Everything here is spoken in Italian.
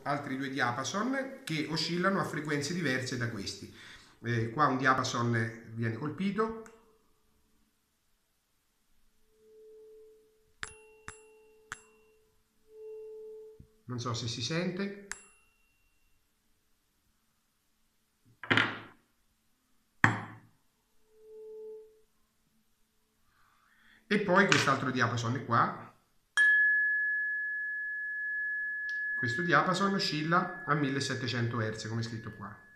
altri due diapason che oscillano a frequenze diverse da questi. Qua un diapason viene colpito, non so se si sente, e poi quest'altro diapason è qua. Questo diapason oscilla a 1700 Hz, come è scritto qua.